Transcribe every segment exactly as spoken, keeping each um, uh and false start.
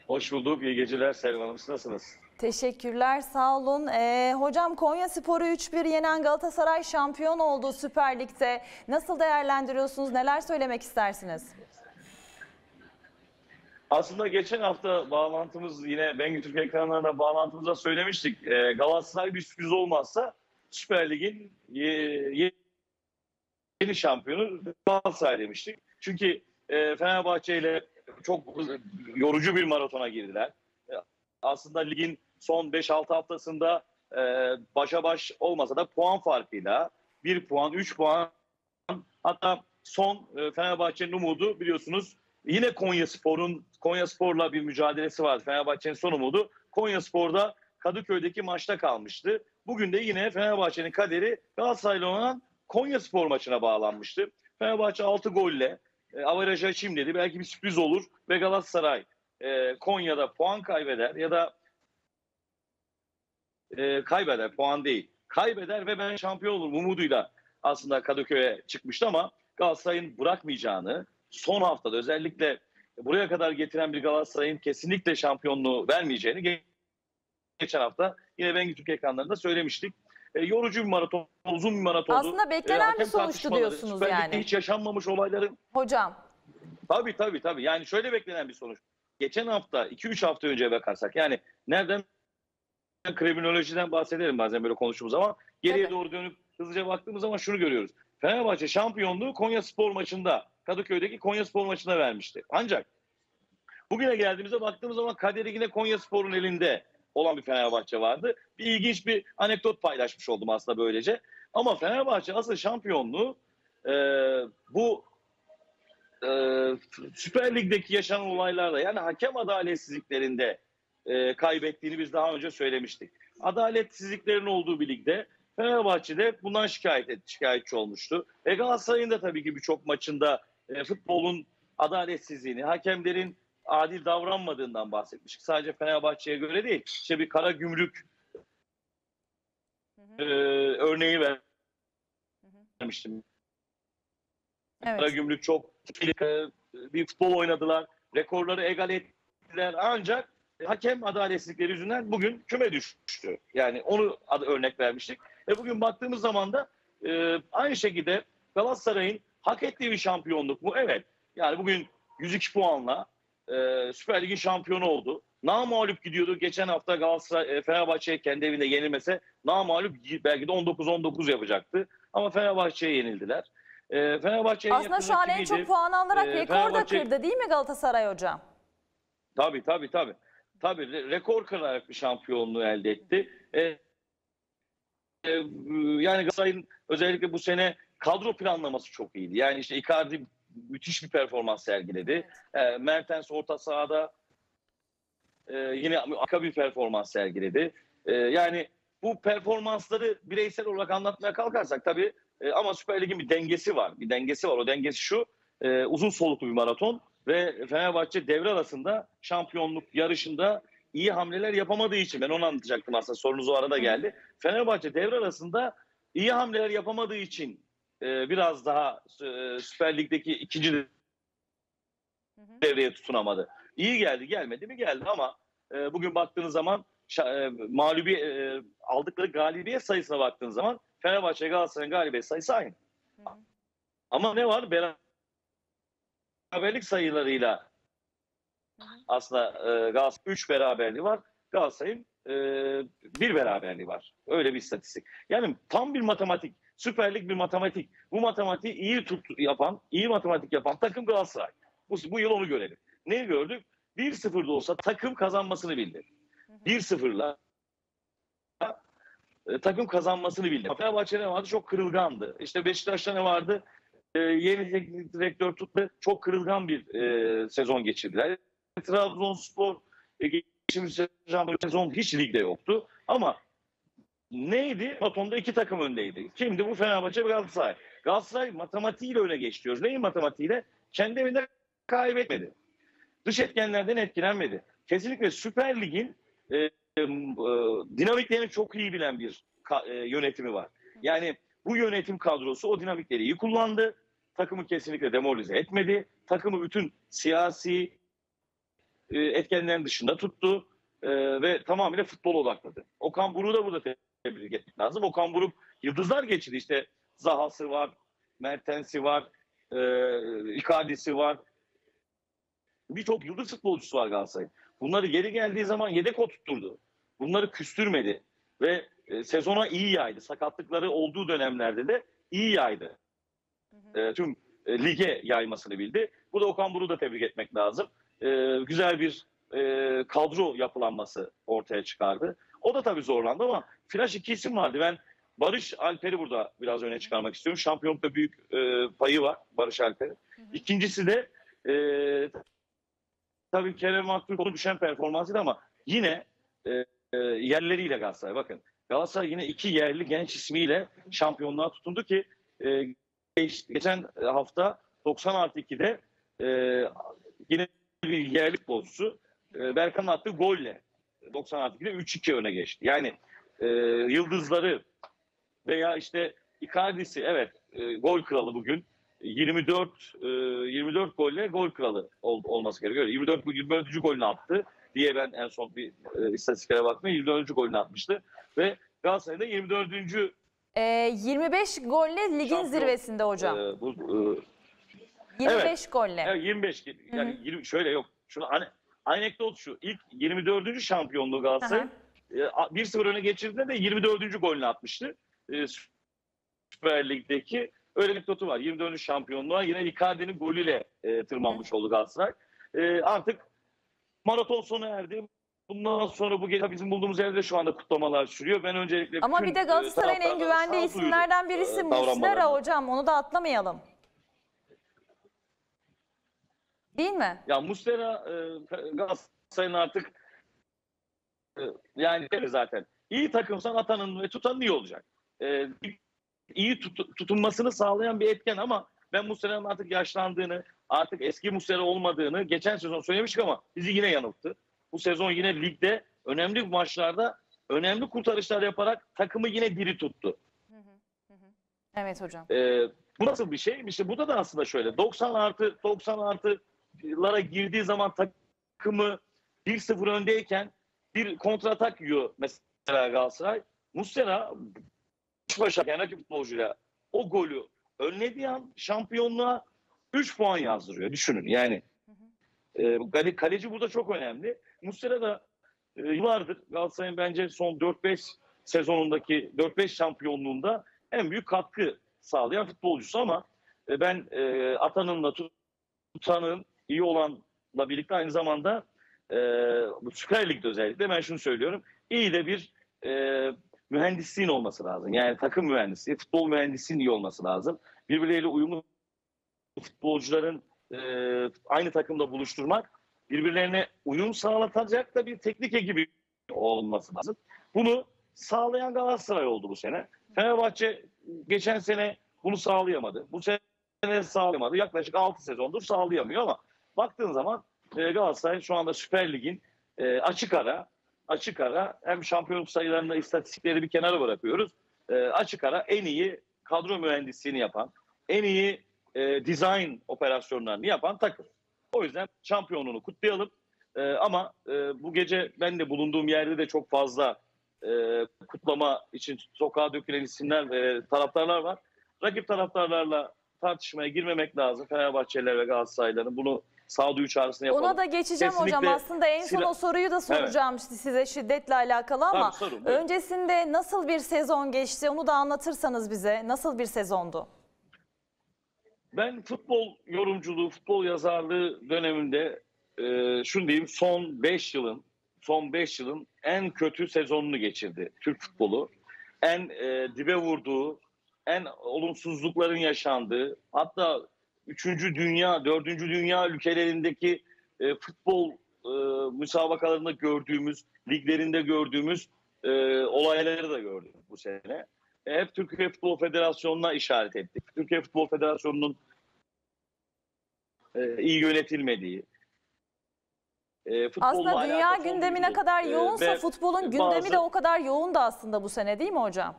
Hoş bulduk. İyi geceler Selma Hanım. Siz nasılsınız? Teşekkürler, sağ olun. Ee, hocam Konyaspor'u üç bir yenen Galatasaray şampiyon oldu Süper Lig'de. Nasıl değerlendiriyorsunuz? Neler söylemek istersiniz? Aslında geçen hafta bağlantımız yine Bengü Türk ekranlarında bağlantımızda söylemiştik. Ee, Galatasaray bir sürpriz olmazsa Süper Lig'in ye- yeni şampiyonu Galatasaray demiştik. Çünkü e, Fenerbahçe ile çok yorucu bir maratona girdiler. E, aslında ligin son beş altı haftasında e, başa baş olmasa da puan farkıyla bir puan, üç puan, hatta son e, Fenerbahçe'nin umudu biliyorsunuz yine Konyaspor'un Konyaspor'la bir mücadelesi vardı. Fenerbahçe'nin son umudu Konyaspor'da Kadıköy'deki maçta kalmıştı. Bugün de yine Fenerbahçe'nin kaderi Galatasaray'la olan Konyaspor maçına bağlanmıştı. Fenerbahçe altı golle e, averajı açayım dedi. Belki bir sürpriz olur ve Galatasaray e, Konya'da puan kaybeder ya da e, kaybeder, puan değil. Kaybeder ve ben şampiyon olurum umuduyla aslında Kadıköy'e çıkmıştı ama Galatasaray'ın bırakmayacağını, son haftada özellikle buraya kadar getiren bir Galatasaray'ın kesinlikle şampiyonluğu vermeyeceğini geçen hafta yine Bengü Türk ekranlarında söylemiştik. E, yorucu bir maraton, uzun bir maratondu. Aslında beklenen e, bir sonuçtu diyorsunuz Süper Lig'de yani. hiç yaşanmamış olayların. Hocam. Tabii tabii tabii. Yani şöyle beklenen bir sonuç. Geçen hafta, iki üç hafta önce bakarsak yani nereden kriminolojiden bahsedelim bazen böyle konuştuğumuz zaman. Geriye Tabii. doğru dönüp hızlıca baktığımız zaman şunu görüyoruz. Fenerbahçe şampiyonluğu Konyaspor maçında, Kadıköy'deki Konyaspor maçında vermişti. Ancak bugüne geldiğimizde baktığımız zaman kaderi yine Konyaspor'un elinde olan bir Fenerbahçe vardı. Bir ilginç bir anekdot paylaşmış oldum aslında böylece. Ama Fenerbahçe asıl şampiyonluğu e, bu e, Süper Lig'deki yaşanan olaylarda yani hakem adaletsizliklerinde e, kaybettiğini biz daha önce söylemiştik. Adaletsizliklerin olduğu bir ligde Fenerbahçe'de bundan şikayet et, şikayetçi olmuştu. E Galatasaray'ın da tabii ki birçok maçında e, futbolun adaletsizliğini, hakemlerin adil davranmadığından bahsetmiştik. Sadece Fenerbahçe'ye göre değil. İşte bir Karagümrük e, örneği vermiştim. Evet. Karagümrük çok e, bir futbol oynadılar. Rekorları egal ettiler. Ancak hakem adaletsizlikleri yüzünden bugün küme düştü. Yani onu adı örnek vermiştik. Ve bugün baktığımız zaman da e, aynı şekilde Galatasaray'ın hak ettiği bir şampiyonluk mu? Evet. Yani bugün yüz iki puanla e, Süper Lig'in şampiyonu oldu. Namağlup gidiyordu. Geçen hafta Galatasaray e, Fenerbahçe'ye kendi evinde yenilmese namağlup belki de on dokuz on dokuz yapacaktı. Ama Fenerbahçe'ye yenildiler. E, Fenerbahçe'ye Aslında şu an en çok puan alarak e, rekor da Fenerbahçe... kırdı değil mi Galatasaray hocam? Tabii tabii tabii. Tabii re- rekor kırarak bir şampiyonluğu elde etti. E, e, yani Galatasaray'ın özellikle bu sene kadro planlaması çok iyiydi. Yani işte Icardi müthiş bir performans sergiledi. E, Mertens orta sahada e, yine arka bir performans sergiledi. E, yani bu performansları bireysel olarak anlatmaya kalkarsak tabii e, ama Süper Lig'in bir dengesi var. Bir dengesi var. O dengesi şu. E, uzun soluklu bir maraton ve Fenerbahçe devre arasında şampiyonluk yarışında iyi hamleler yapamadığı için ben onu anlatacaktım aslında sorunuz o arada geldi. Fenerbahçe devre arasında iyi hamleler yapamadığı için e, biraz daha e, Süper Lig'deki ikinci devreye tutunamadı. İyi geldi gelmedi mi geldi ama e, bugün baktığınız zaman e, mağlubi e, aldıkları galibiyet sayısına baktığınız zaman Fenerbahçe Galatasaray'ın galibiyet sayısı aynı. Hı hı. Ama ne var? Beraberlik sayılarıyla hı hı. aslında e, Galatasaray üç beraberliği var. Galatasaray'ın e, bir beraberliği var. Öyle bir istatistik. Yani tam bir matematik. Süper Lig bir matematik. Bu matematiği iyi tut, yapan, iyi matematik yapan takım Galatasaray. Bu, bu yıl onu görelim. Ne gördük? bir sıfır da olsa takım kazanmasını bildi. bir sıfırla e, takım kazanmasını bildi. Fenerbahçe ne vardı? Çok kırılgandı. İşte Beşiktaş'ta ne vardı? E, yeni teknik direktör tuttu. Çok kırılgan bir e, sezon geçirdiler. Trabzonspor e, geçtiğimiz sezon hiç ligde yoktu. Ama neydi? Maratonda iki takım öndeydi. Kimdi bu? Fenerbahçe ve Galatasaray. Galatasaray matematiğiyle öne geçiyoruz. Neyin matematiğiyle? Kendi evinde kaybetmedi. Dış etkenlerden etkilenmedi. Kesinlikle Süper Lig'in e, e, dinamiklerini çok iyi bilen bir e, yönetimi var. Yani bu yönetim kadrosu o dinamikleri iyi kullandı. Takımı kesinlikle demoralize etmedi. Takımı bütün siyasi e, etkenlerin dışında tuttu e, ve tamamıyla futbol odakladı. Okan Buruk'u da burada tebrik etmek lazım. Okan Buruk yıldızlar geçirdi. İşte Zaha'sı var, Mertens'i var, e, Icardi'si var. Birçok yıldız futbolcusu var Galatasaray'ın. Bunları geri geldiği zaman yedek oturtturdu. Bunları küstürmedi ve e, sezona iyi yaydı. Sakatlıkları olduğu dönemlerde de iyi yaydı. Hı hı. E, tüm e, lige yaymasını bildi. Bu da Okan Buruk'u da tebrik etmek lazım. E, güzel bir e, kadro yapılanması ortaya çıkardı. O da tabii zorlandı ama flash iki isim vardı. Ben Barış Alper'i burada biraz öne çıkarmak istiyorum. Şampiyonlukta büyük e, payı var Barış Alper'in. İkincisi de e, tabii Kerem Aktürkoğlu düşen performansıydı ama yine e, e, yerleriyle Galatasaray. Bakın Galatasaray yine iki yerli genç ismiyle şampiyonluğa tutundu ki e, geç, geçen hafta doksan artı ikide e, yine bir yerli futbolcusu e, Berkan'ın attığı golle doksan artı ikide üç iki öne geçti. Yani e, yıldızları veya işte Icardi'si evet e, gol kralı bugün. yirmi dört e, yirmi dört golle gol kralı ol, olması gerekiyor. yirmi dört yirmi dördüncü golünü attı diye ben en son bir e, istatistiklere baktım. yirmi dördüncü golünü atmıştı ve Galatasaray'da yirmi dördüncü Ee, yirmi beş golle ligin şampiyon, zirvesinde hocam. E, bu e, yirmi beş evet, golle. Evet, yirmi beş yani yirmi, şöyle yok. Şunu hani anekdot şu. İlk yirmi dördüncü şampiyonluğu Galatasaray e, bir sıfır öne geçirdiğinde de yirmi dördüncü golünü atmıştı. E, Süper Lig'deki öyle anekdotu var. yirmi dördüncü şampiyonluğa yine Icardi'nin golüyle e, tırmanmış oldu Galatasaray. E, artık maraton sona erdi. Bundan sonra bu gece bizim bulduğumuz yerde şu anda kutlamalar sürüyor. Ben öncelikle Ama bütün, bir de Galatasaray'ın e, en güvendiği isimlerden birisi e, Muslera hocam. Onu da atlamayalım. Değil mi? Ya Muslera e, Galatasaray'ın artık e, yani zaten iyi takımsan atanın ve tutanın iyi olacak. E, iyi tut, tutunmasını sağlayan bir etken ama ben Muslera'nın artık yaşlandığını, artık eski Muslera olmadığını geçen sezon söylemiştik ama bizi yine yanılttı. Bu sezon yine ligde önemli maçlarda önemli kurtarışlar yaparak takımı yine diri tuttu. Hı hı, hı. Evet hocam. Ee, bu nasıl bir şey? İşte burada da aslında şöyle doksan artı doksan artılara girdiği zaman takımı bir sıfır öndeyken bir kontratak yiyor mesela Galatasaray. Muslera başa yani rakip futbolcuyla o golü önlediği an şampiyonluğa üç puan yazdırıyor. Düşünün yani. E, kaleci burada çok önemli. Muslera da e, yıllardır Galatasaray'ın bence son dört beş sezonundaki dört beş şampiyonluğunda en büyük katkı sağlayan futbolcusu ama e, ben e, atanınla tutanın iyi olanla birlikte aynı zamanda e, Süper Lig'de özellikle ben şunu söylüyorum. İyi de bir e, mühendisliğin olması lazım. Yani takım mühendisliği, futbol mühendisliğinin iyi olması lazım. Birbirleriyle uyumlu futbolcuların e, aynı takımda buluşturmak, birbirlerine uyum sağlatacak da bir teknik ekibi olması lazım. Bunu sağlayan Galatasaray oldu bu sene. Fenerbahçe geçen sene bunu sağlayamadı. Bu sene sağlayamadı. Yaklaşık altı sezondur sağlayamıyor ama baktığın zaman e, Galatasaray şu anda Süper Lig'in e, açık ara açık ara hem şampiyonluk sayılarında istatistikleri bir kenara bırakıyoruz. E, açık ara en iyi kadro mühendisliğini yapan, en iyi e, design operasyonlarını yapan takım. O yüzden şampiyonluğunu kutlayalım. E, ama e, bu gece ben de bulunduğum yerde de çok fazla e, kutlama için sokağa dökülen isimler ve taraftarlar var. Rakip taraftarlarla tartışmaya girmemek lazım. Fenerbahçeliler ve Galatasaraylıların bunu sağduyu çağrısını yapalım. Ona da geçeceğim Kesinlikle hocam. Aslında en son silah... o soruyu da soracağım evet. size şiddetle alakalı ama Tabii, sorun, öncesinde nasıl bir sezon geçti onu da anlatırsanız bize. Nasıl bir sezondu? Ben futbol yorumculuğu, futbol yazarlığı döneminde e, şunu diyeyim son beş yılın son beş yılın en kötü sezonunu geçirdi Türk futbolu. En e, dibe vurduğu, en olumsuzlukların yaşandığı, hatta üçüncü dünya, dördüncü dünya ülkelerindeki e, futbol e, müsabakalarında gördüğümüz, liglerinde gördüğümüz e, olayları da gördük bu sene. E, hep Türkiye Futbol Federasyonu'na işaret ettik. Türkiye Futbol Federasyonu'nun e, iyi yönetilmediği, e, aslında dünya gündemi ne kadar yoğunsa e, futbolun gündemi bazı... de o kadar yoğun da aslında bu sene değil mi hocam?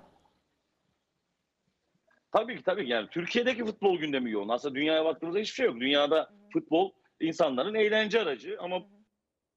Tabii ki tabii ki yani Türkiye'deki futbol gündemi yoğun. Aslında dünyaya baktığımızda hiçbir şey yok. Dünyada futbol insanların eğlence aracı ama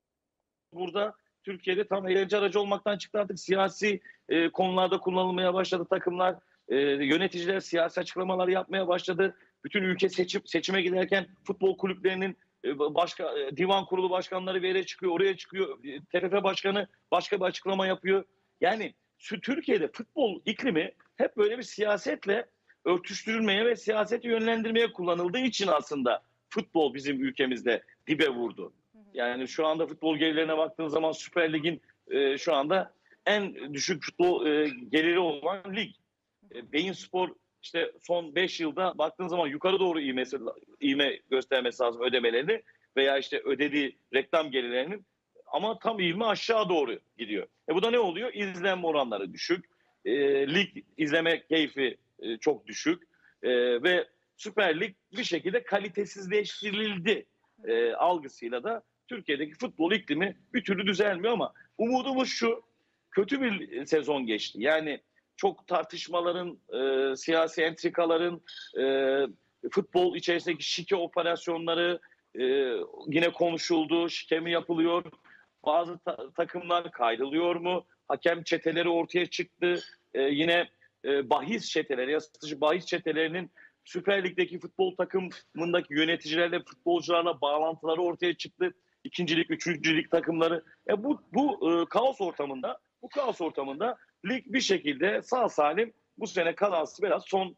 burada Türkiye'de tam eğlence aracı olmaktan çıktı, artık siyasi e, konularda kullanılmaya başladı takımlar. E, yöneticiler siyasi açıklamalar yapmaya başladı. Bütün ülke seçim, seçime giderken futbol kulüplerinin e, başka e, divan kurulu başkanları bir yere çıkıyor, oraya çıkıyor. E, T F F başkanı başka bir açıklama yapıyor. Yani şu Türkiye'de futbol iklimi hep böyle bir siyasetle örtüştürülmeye ve siyaseti yönlendirmeye kullanıldığı için aslında futbol bizim ülkemizde dibe vurdu. Yani şu anda futbol gelirlerine baktığın zaman Süper Lig'in e, şu anda en düşük futbol e, geliri olan lig. E, Beyinspor işte son beş yılda baktığın zaman yukarı doğru ivmesi, ivme göstermesi lazım ödemelerini veya işte ödediği reklam gelirlerinin, ama tam ivme aşağı doğru gidiyor. E bu da ne oluyor? İzlenme oranları düşük. E, lig izleme keyfi e, çok düşük. E, ve Süper Lig bir şekilde kalitesizleştirildi e, algısıyla da Türkiye'deki futbol iklimi bir türlü düzelmiyor, ama umudumuz şu: kötü bir sezon geçti. Yani çok tartışmaların, e, siyasi entrikaların, e, futbol içerisindeki şike operasyonları e, yine konuşuldu. Şike mi yapılıyor? Bazı ta- takımlar kaydılıyor mu? Hakem çeteleri ortaya çıktı. E, yine e, bahis çeteleri, yasatıcı bahis çetelerinin Süper Lig'deki futbol takımındaki yöneticilerle, futbolcularla bağlantıları ortaya çıktı. İkincilik, üçüncülük takımları. E bu bu e, kaos ortamında, bu kaos ortamında lig bir şekilde sağ salim bu sene kazası biraz son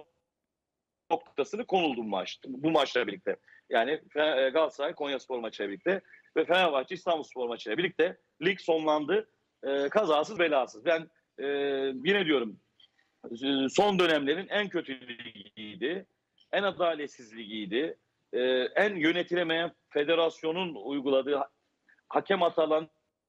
noktasını konuldu bu maç, bu maçla birlikte. Yani Galatasaray Konyaspor maçıyla birlikte ve Fenerbahçe İstanbulspor maçıyla birlikte lig sonlandı. E, kazasız belasız. Ben e, yine diyorum, son dönemlerin en kötü ligiydi, en adaletsiz ligiydi, ee, en yönetilemeyen, federasyonun uyguladığı hakem hatalarının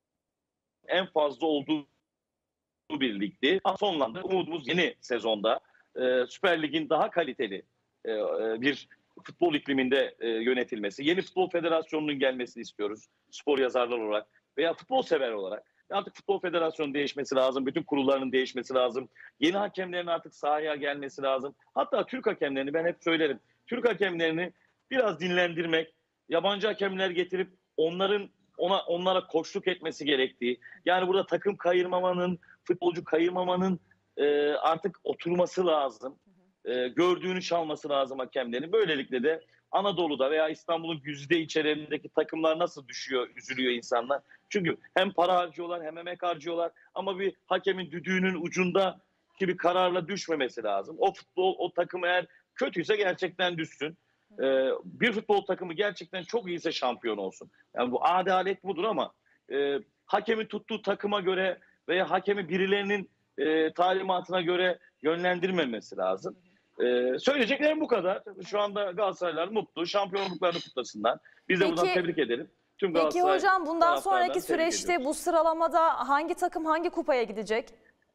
en fazla olduğu bir ligdi. Sonlandı. Umudumuz yeni sezonda e, Süper Lig'in daha kaliteli e, bir futbol ikliminde e, yönetilmesi, yeni futbol federasyonunun gelmesini istiyoruz spor yazarlar olarak veya futbol sever olarak. Artık futbol federasyonu değişmesi lazım. Bütün kurulların değişmesi lazım. Yeni hakemlerin artık sahaya gelmesi lazım. Hatta Türk hakemlerini, ben hep söylerim, Türk hakemlerini biraz dinlendirmek, yabancı hakemler getirip onların ona onlara koçluk etmesi gerektiği. Yani burada takım kayırmamanın, futbolcu kayırmamanın e, artık oturması lazım. E, gördüğünü çalması lazım hakemlerin. Böylelikle de Anadolu'da veya İstanbul'un güzide içerilerindeki takımlar nasıl düşüyor, üzülüyor insanlar. Çünkü hem para harcıyorlar hem emek harcıyorlar, ama bir hakemin düdüğünün ucunda bir kararla düşmemesi lazım. O futbol, o takım eğer kötüyse gerçekten düşsün. Ee, bir futbol takımı gerçekten çok iyiyse şampiyon olsun. Yani bu adalet budur, ama e, hakemin tuttuğu takıma göre veya hakemi birilerinin e, talimatına göre yönlendirmemesi lazım. Ee, söyleyeceklerim bu kadar. Şu anda Galatasaraylılar mutlu. Şampiyonluklarını kutlasınlar. Biz de Peki, buradan tebrik edelim. Tüm peki hocam, bundan sonraki süreçte ediyoruz. bu sıralamada hangi takım hangi kupaya gidecek?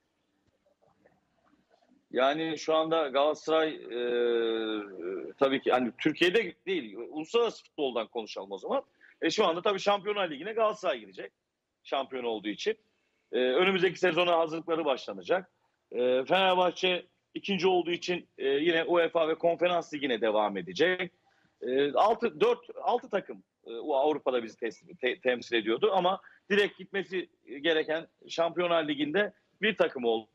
Yani şu anda Galatasaray e, tabii ki hani Türkiye'de değil, uluslararası futboldan konuşalım o zaman. E, şu anda tabii Şampiyonlar Ligi'ne Galatasaray gidecek. Şampiyon olduğu için. E, önümüzdeki sezona hazırlıkları başlanacak. E, Fenerbahçe ikinci olduğu için e, yine UEFA ve Konferans Ligi'ne devam edecek. E, altı, dört, altı takım e, Avrupa'da bizi te, te, temsil ediyordu, ama direkt gitmesi gereken Şampiyonlar Ligi'nde bir takım oldu.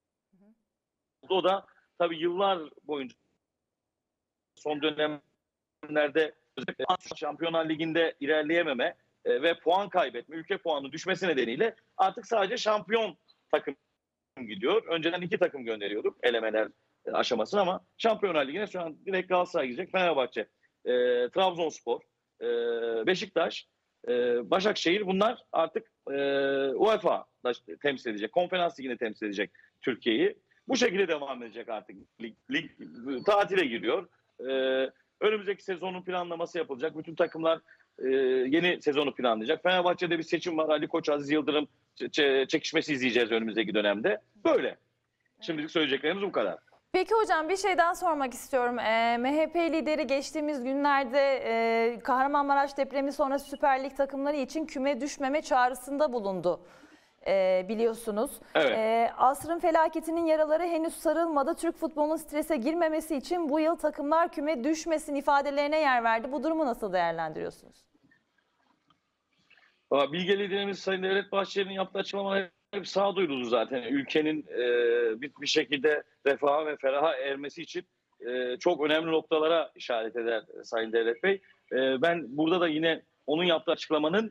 O da tabii yıllar boyunca, son dönemlerde Şampiyonlar Ligi'nde ilerleyememe e, ve puan kaybetme, ülke puanı düşmesi nedeniyle artık sadece şampiyon takım gidiyor. Önceden iki takım gönderiyorduk elemeler aşamasına, ama Şampiyonlar Ligi'ne şu an direkt Galatasaray gidecek. Fenerbahçe, e, Trabzonspor, e, Beşiktaş, e, Başakşehir, bunlar artık e, UEFA'da temsil edecek. Konferans Ligi'ne temsil edecek Türkiye'yi. Bu şekilde devam edecek artık. Lig, lig tatile giriyor. Ee, önümüzdeki sezonun planlaması yapılacak. Bütün takımlar e, yeni sezonu planlayacak. Fenerbahçe'de bir seçim var. Ali Koç, Aziz Yıldırım çekişmesi izleyeceğiz önümüzdeki dönemde. Böyle. Şimdilik söyleyeceklerimiz bu kadar. Peki hocam, bir şey daha sormak istiyorum. E, M H P lideri geçtiğimiz günlerde e, Kahramanmaraş depremi sonrası Süper Lig takımları için küme düşmeme çağrısında bulundu. Ee, biliyorsunuz. Evet. Ee, asrın felaketinin yaraları henüz sarılmadı. Türk futbolunun strese girmemesi için bu yıl takımlar küme düşmesin ifadelerine yer verdi. Bu durumu nasıl değerlendiriyorsunuz? Valla Bilge liderimiz Sayın Devlet Bahçeli'nin yaptığı açıklamalar hep sağduyulu zaten. Ülkenin e, bir, bir şekilde refaha ve feraha ermesi için e, çok önemli noktalara işaret eder Sayın Devlet Bey. E, ben burada da yine onun yaptığı açıklamanın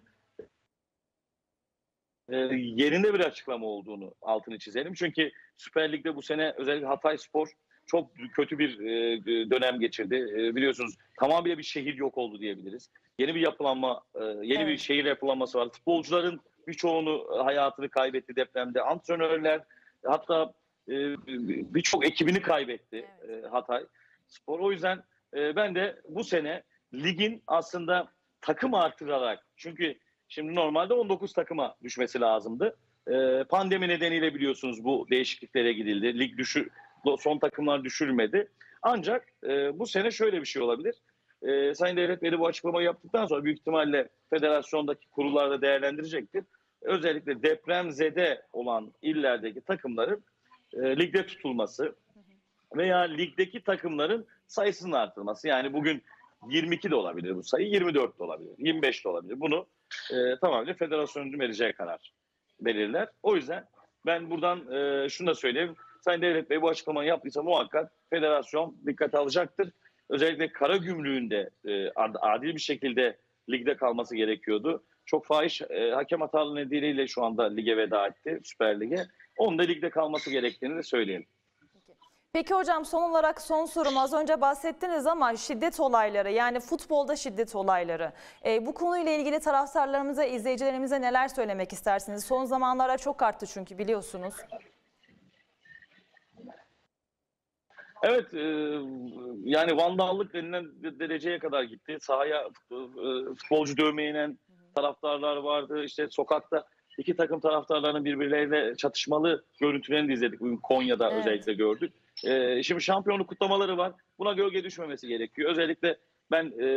e, yerinde bir açıklama olduğunu altını çizelim. Çünkü Süper Lig'de bu sene özellikle Hatayspor çok kötü bir e, dönem geçirdi. E, biliyorsunuz tamamıyla bir şehir yok oldu diyebiliriz. Yeni bir yapılanma, e, yeni Evet. bir şehir yapılanması var. Futbolcuların birçoğunu hayatını kaybetti depremde. Antrenörler hatta e, birçok ekibini kaybetti Evet. e, Hatay Spor. O yüzden e, ben de bu sene ligin aslında takım artırarak, çünkü şimdi normalde on dokuz takıma düşmesi lazımdı. E, pandemi nedeniyle biliyorsunuz bu değişikliklere gidildi. Lig düşür, son takımlar düşürmedi. Ancak e, bu sene şöyle bir şey olabilir. E, Sayın Devlet Bey bu açıklamayı yaptıktan sonra büyük ihtimalle federasyondaki kurullar da değerlendirecektir. Özellikle depremzede olan illerdeki takımların e, ligde tutulması veya ligdeki takımların sayısının artırılması. Yani bugün yirmi iki de olabilir bu sayı, yirmi dört de olabilir, yirmi beş de olabilir. Bunu e, tamamen federasyonun vereceği karar belirler. O yüzden ben buradan e, şunu da söyleyeyim. Sayın Devlet Bey bu açıklamayı yaptıysa muhakkak federasyon dikkate alacaktır. Özellikle Karagümrük'ün de e, adil bir şekilde ligde kalması gerekiyordu. Çok fahiş e, hakem hatalı nedeniyle şu anda lige veda etti, Süper Lig'e. Onun da ligde kalması gerektiğini de söyleyelim. Peki hocam, son olarak son sorum, az önce bahsettiniz ama şiddet olayları, yani futbolda şiddet olayları. E, bu konuyla ilgili taraftarlarımıza, izleyicilerimize neler söylemek istersiniz? Son zamanlarda çok arttı çünkü biliyorsunuz. Evet, e, yani vandallık denilen dereceye kadar gitti. Sahaya e, futbolcu dövmeye inen taraftarlar vardı. İşte sokakta iki takım taraftarlarının birbirleriyle çatışmalı görüntülerini de izledik. Bugün Konya'da Evet. özellikle gördük. E, şimdi şampiyonluk kutlamaları var. Buna gölge düşmemesi gerekiyor. Özellikle ben e,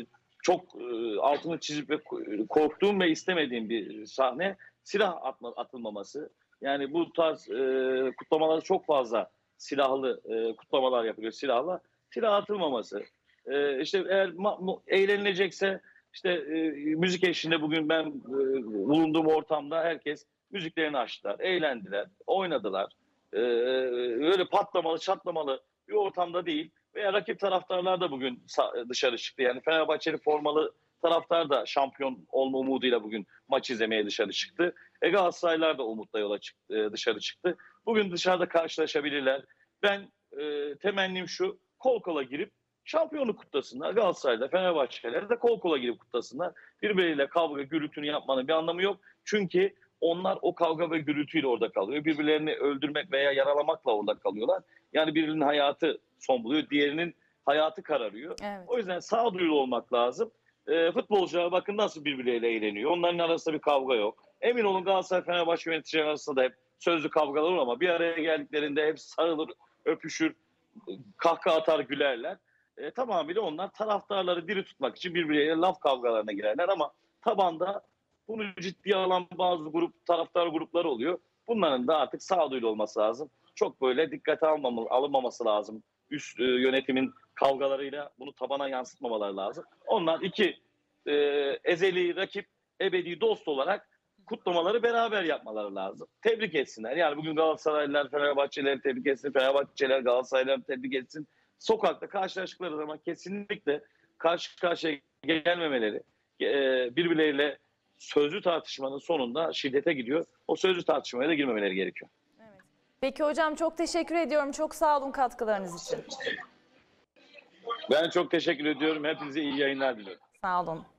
çok e, altını çizip ve korktuğum ve istemediğim bir sahne silah atma, atılmaması. Yani bu tarz e, kutlamaları çok fazla silahlı e, kutlamalar yapılıyor silahla. Silah atılmaması. E, işte eğer ma- eğlenilecekse işte e, müzik eşliğinde bugün ben e, bulunduğum ortamda herkes müziklerini açtılar, eğlendiler, oynadılar. E, öyle patlamalı, çatlamalı bir ortamda değil. Veya rakip taraftarlar da bugün dışarı çıktı. Yani Fenerbahçeli formalı taraftar da şampiyon olma umuduyla bugün maç izlemeye dışarı çıktı. E Galatasaraylılar da umutla yola çıktı, dışarı çıktı. Bugün dışarıda karşılaşabilirler. Ben e, temennim şu, kol kola girip şampiyonluk kutlasınlar. Galatasaray'da, Fenerbahçe'ler de kol kola girip kutlasınlar. Birbirleriyle kavga, gürültünü yapmanın bir anlamı yok. Çünkü onlar o kavga ve gürültüyle orada kalıyor. Birbirlerini öldürmek veya yaralamakla orada kalıyorlar. Yani birinin hayatı son buluyor, diğerinin hayatı kararıyor. Evet. O yüzden sağduyulu olmak lazım. E, futbolcular bakın nasıl birbirleriyle eğleniyor. Onların arasında bir kavga yok. Emin olun Galatasaray Fenerbahçe yöneticileri arasında da hep sözlü kavgalar olur ama bir araya geldiklerinde hep sarılır, öpüşür, kahkaha atar, gülerler. E, tamamıyla onlar taraftarları diri tutmak için birbirleriyle laf kavgalarına girerler ama tabanda bunu ciddiye alan bazı grup taraftar grupları oluyor. Bunların da artık sağduyulu olması lazım. Çok böyle dikkate almamalı, alınmaması lazım. Üst e, yönetimin kavgalarıyla bunu tabana yansıtmamaları lazım. Onlar iki e, ezeli rakip, ebedi dost olarak kutlamaları beraber yapmaları lazım. Tebrik etsinler. Yani bugün Galatasaraylılar Fenerbahçelileri tebrik etsin, Fenerbahçeliler Galatasaraylıları tebrik etsin. Sokakta karşılaştıkları zaman kesinlikle karşı karşıya gelmemeleri, e, birbirleriyle sözlü tartışmanın sonunda şiddete gidiyor. O sözlü tartışmaya da girmemeleri gerekiyor. Evet. Peki hocam, çok teşekkür ediyorum. Çok sağ olun katkılarınız için. Ben çok teşekkür ediyorum. Hepinize iyi yayınlar diliyorum. Sağ olun.